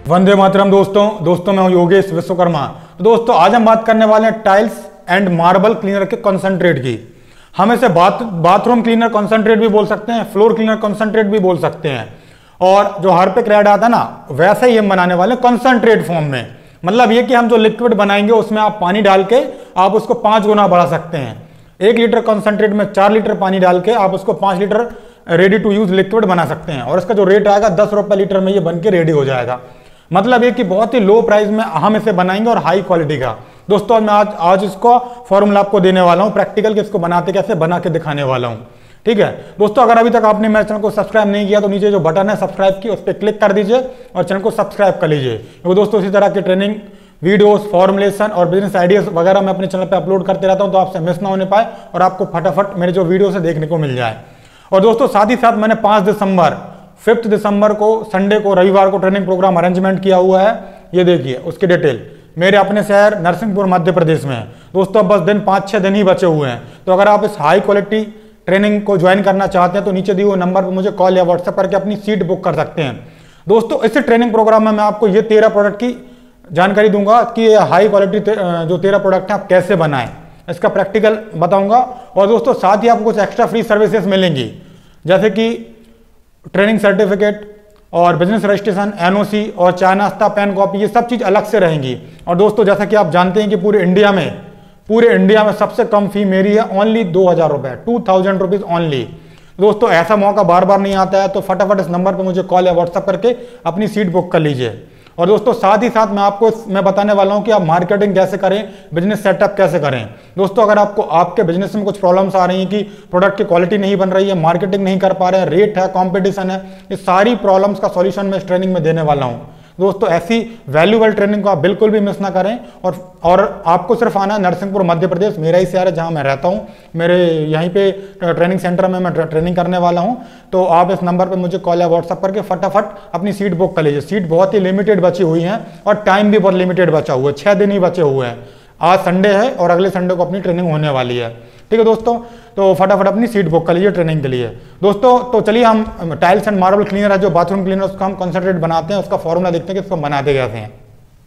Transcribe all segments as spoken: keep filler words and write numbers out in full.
वंदे मातरम दोस्तों दोस्तों मैं हूं योगेश विश्वकर्मा। तो दोस्तों आज हम बात करने वाले हैं टाइल्स एंड मार्बल क्लीनर के कॉन्सेंट्रेट की। हम इसे बाथ बाथरूम क्लीनर कॉन्सेंट्रेट भी बोल सकते हैं, फ्लोर क्लीनर कॉन्सेंट्रेट भी बोल सकते हैं। और जो हार्पिक रेड आता है ना, वैसे ही हम बनाने वाले हैं कॉन्सेंट्रेट फॉर्म में। मतलब ये कि हम जो लिक्विड बनाएंगे उसमें आप पानी डाल के आप उसको पांच गुना बढ़ा सकते हैं। एक लीटर कॉन्सेंट्रेट में चार लीटर पानी डाल के आप उसको पांच litre ready to use liquid बना सकते हैं। और इसका जो रेट आएगा दस रुपए लीटर में ये बन के रेडी हो जाएगा। मतलब ये कि बहुत ही लो प्राइस में हम इसे बनाएंगे और हाई क्वालिटी का। दोस्तों मैं आज आज इसको फॉर्मूला आपको देने वाला हूं, प्रैक्टिकल के इसको बनाते कैसे बना के दिखाने वाला हूं। ठीक है दोस्तों, अगर अभी तक आपने मेरे चैनल को सब्सक्राइब नहीं किया तो नीचे जो बटन है सब्सक्राइब की, उस पर क्लिक कर दीजिए और चैनल को सब्सक्राइब कर लीजिए। क्योंकि दोस्तों इसी तरह के ट्रेनिंग वीडियोस, फॉर्मुलेशन और बिजनेस आइडियाज वगैरह मैं अपने चैनल पे अपलोड करते रहता हूं, तो आपसे मिस ना होने पाए और आपको फटाफट मेरे जो वीडियो से देखने को मिल जाए। और दोस्तों साथ ही साथ मैंने पांच दिसंबर फिफ्थ दिसंबर को संडे को रविवार को ट्रेनिंग प्रोग्राम अरेंजमेंट किया हुआ है। ये देखिए उसकी डिटेल मेरे अपने शहर नरसिंहपुर मध्य प्रदेश में है। दोस्तों अब बस दिन पाँच छः दिन ही बचे हुए हैं। तो अगर आप इस हाई क्वालिटी ट्रेनिंग को ज्वाइन करना चाहते हैं तो नीचे दिए हुए नंबर पर मुझे कॉल या व्हाट्सएप करके अपनी सीट बुक कर सकते हैं। दोस्तों इस ट्रेनिंग प्रोग्राम में मैं आपको ये तेरह प्रोडक्ट की जानकारी दूंगा कि ये हाई क्वालिटी जो तेरह प्रोडक्ट है आप कैसे बनाएं, इसका प्रैक्टिकल बताऊंगा। और दोस्तों साथ ही आपको कुछ एक्स्ट्रा फ्री सर्विसेज मिलेंगी, जैसे कि ट्रेनिंग सर्टिफिकेट और बिजनेस रजिस्ट्रेशन, एनओसी और चाय नाश्ता, पेन कॉपी, ये सब चीज़ अलग से रहेंगी। और दोस्तों जैसा कि आप जानते हैं कि पूरे इंडिया में पूरे इंडिया में सबसे कम फी मेरी है ओनली दो हज़ार रुपये, टू थाउजेंड रुपीज़ ओनली। दोस्तों ऐसा मौका बार बार नहीं आता है, तो फटाफट इस नंबर पर मुझे कॉल या व्हाट्सएप करके अपनी सीट बुक कर लीजिए। और दोस्तों साथ ही साथ मैं आपको मैं बताने वाला हूं कि आप मार्केटिंग कैसे करें, बिजनेस सेटअप कैसे करें। दोस्तों अगर आपको आपके बिजनेस में कुछ प्रॉब्लम्स आ रही हैं कि प्रोडक्ट की क्वालिटी नहीं बन रही है, मार्केटिंग नहीं कर पा रहे हैं, रेट है, कंपटीशन है, ये सारी प्रॉब्लम्स का सॉल्यूशन मैं इस ट्रेनिंग में देने वाला हूं। दोस्तों ऐसी वैल्यूबल ट्रेनिंग को आप बिल्कुल भी मिस ना करें। और और आपको सिर्फ आना है नरसिंहपुर मध्य प्रदेश, मेरा ही शहर है जहां मैं रहता हूं। मेरे यहीं पे ट्रेनिंग सेंटर में मैं ट्रेनिंग करने वाला हूं। तो आप इस नंबर पे मुझे कॉल या व्हाट्सएप करके फटाफट अपनी सीट बुक कर लीजिए। सीट बहुत ही लिमिटेड बची हुई है और टाइम भी बहुत लिमिटेड बचा हुआ है, छः दिन ही बचे हुए हैं। आज संडे है और अगले संडे को अपनी ट्रेनिंग होने वाली है। ठीक है दोस्तों, तो फटाफट अपनी सीट बुक कर लीजिए ट्रेनिंग के लिए। दोस्तों तो चलिए हम टाइल्स एंड मार्बल क्लीनर है जो बाथरूम क्लीनर, उसका हम कॉन्सेंट्रेट बनाते हैं, उसका फॉर्मूला देखते हैं कि इसको बनाते कैसे हैं।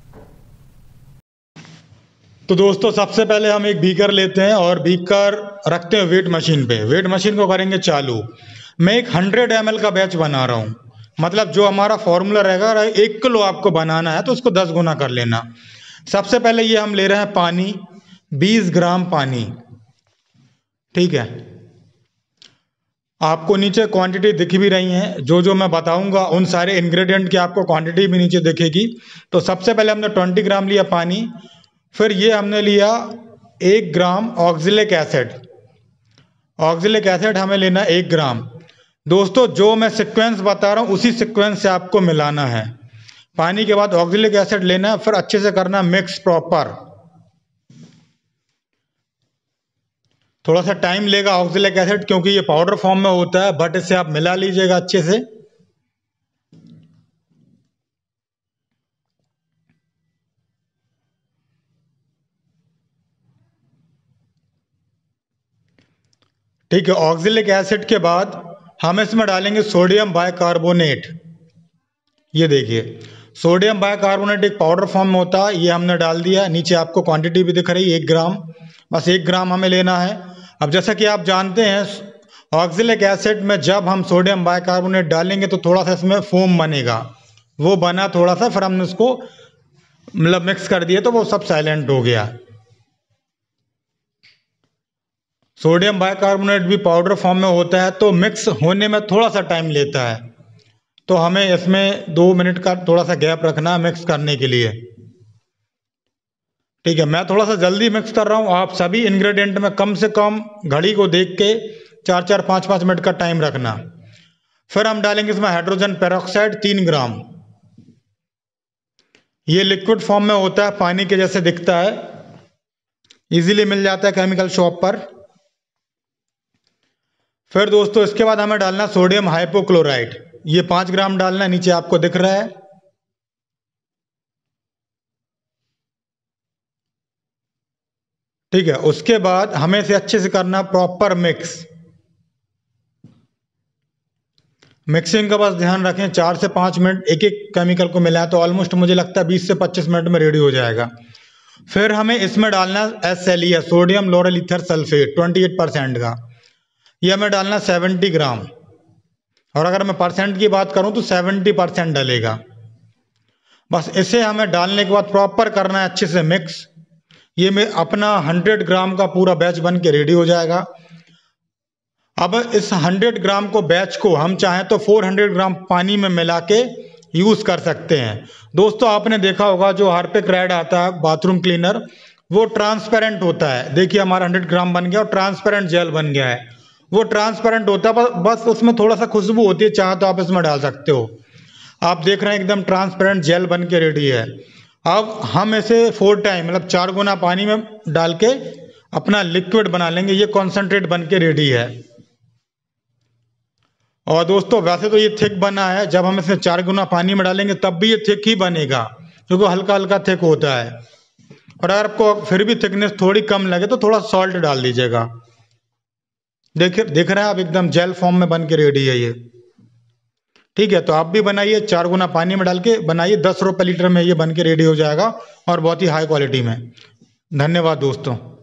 तो दोस्तों सबसे पहले हम एक बीकर लेते हैं और बीकर रखते हैं वेट मशीन पे। वेट मशीन को करेंगे चालू। मैं एक हंड्रेड एम एल का बैच बना रहा हूँ, मतलब जो हमारा फॉर्मूला रहेगा एक किलो आपको बनाना है तो उसको दस गुना कर लेना। सबसे पहले ये हम ले रहे हैं पानी, बीस ग्राम पानी। ठीक है, आपको नीचे क्वांटिटी दिख भी रही है, जो जो मैं बताऊंगा उन सारे इंग्रेडिएंट की आपको क्वांटिटी भी नीचे दिखेगी। तो सबसे पहले हमने बीस ग्राम लिया पानी, फिर ये हमने लिया एक gram oxalic acid. Oxalic acid हमें लेना एक ग्राम। दोस्तों जो मैं सीक्वेंस बता रहा हूँ उसी सीक्वेंस से आपको मिलाना है। पानी के बाद ऑक्जेलिक एसिड लेना है, फिर अच्छे से करना मिक्स प्रॉपर। थोड़ा सा टाइम लेगा ऑक्जेलिक एसिड क्योंकि ये पाउडर फॉर्म में होता है, बट इसे आप मिला लीजिएगा अच्छे से। ठीक है, ऑक्जेलिक एसिड के बाद हम इसमें डालेंगे सोडियम बाइकार्बोनेट। ये देखिए सोडियम बाइकार्बोनेट एक पाउडर फॉर्म में होता है, ये हमने डाल दिया। नीचे आपको क्वांटिटी भी दिख रही है, एक ग्राम, बस एक ग्राम हमें लेना है। अब जैसा कि आप जानते हैं ऑक्जेलिक एसिड में जब हम सोडियम बाइकार्बोनेट डालेंगे तो थोड़ा सा इसमें फोम बनेगा। वो बना थोड़ा सा, फिर हमने उसको मतलब मिक्स कर दिया तो वो सब साइलेंट हो गया। सोडियम बाइकार्बोनेट भी पाउडर फॉर्म में होता है तो मिक्स होने में थोड़ा सा टाइम लेता है, तो हमें इसमें दो मिनट का थोड़ा सा गैप रखना है मिक्स करने के लिए। ठीक है, मैं थोड़ा सा जल्दी मिक्स कर रहा हूँ, आप सभी इंग्रेडिएंट में कम से कम घड़ी को देख के चार चार पाँच पाँच मिनट का टाइम रखना। फिर हम डालेंगे इसमें हाइड्रोजन पेरोक्साइड तीन ग्राम। ये लिक्विड फॉर्म में होता है, पानी के जैसे दिखता है, इजीली मिल जाता है केमिकल शॉप पर। फिर दोस्तों इसके बाद हमें डालना सोडियम हाइपोक्लोराइड, ये पाँच ग्राम डालना है, नीचे आपको दिख रहा है। ठीक है, उसके बाद हमें इसे अच्छे से करना प्रॉपर मिक्स। मिक्सिंग का बस ध्यान रखें, चार से पाँच मिनट एक एक केमिकल को मिलाएं तो ऑलमोस्ट मुझे लगता है बीस से पच्चीस मिनट में रेडी हो जाएगा। फिर हमें इसमें डालना एस एल ई है, सोडियम लोरल ईथर सल्फेट अट्ठाईस परसेंट का। यह हमें डालना सत्तर ग्राम, और अगर मैं परसेंट की बात करूं तो सत्तर परसेंट डलेगा। बस इसे हमें डालने के बाद प्रॉपर करना है अच्छे से मिक्स। ये में अपना सौ ग्राम का पूरा बैच बन के रेडी हो जाएगा। अब इस सौ ग्राम को बैच को हम चाहें तो चार सौ ग्राम पानी में मिला के यूज़ कर सकते हैं। दोस्तों आपने देखा होगा जो हार्पिक रेड आता है बाथरूम क्लीनर, वो ट्रांसपेरेंट होता है। देखिए हमारा सौ ग्राम बन गया और ट्रांसपेरेंट जेल बन गया है। वो ट्रांसपेरेंट होता है, बस उसमें थोड़ा सा खुशबू होती है, चाहे तो आप इसमें डाल सकते हो। आप देख रहे हैं एकदम ट्रांसपेरेंट जेल बन के रेडी है। अब हम इसे फोर टाइम मतलब चार गुना पानी में डाल के अपना लिक्विड बना लेंगे। ये कॉन्सेंट्रेट बन के रेडी है। और दोस्तों वैसे तो ये थिक बना है, जब हम इसे चार गुना पानी में डालेंगे तब भी ये थिक ही बनेगा, क्योंकि हल्का हल्का थिक होता है। और अगर आपको फिर भी थिकनेस थोड़ी कम लगे तो थोड़ा सॉल्ट डाल दीजिएगा। देखिए देख रहे हैं आप एकदम जेल फॉर्म में बन के रेडी है ये। ठीक है, तो आप भी बनाइए, चार गुना पानी में डाल के बनाइए, दस रुपये लीटर में ये बन के रेडी हो जाएगा और बहुत ही हाई क्वालिटी में। धन्यवाद दोस्तों।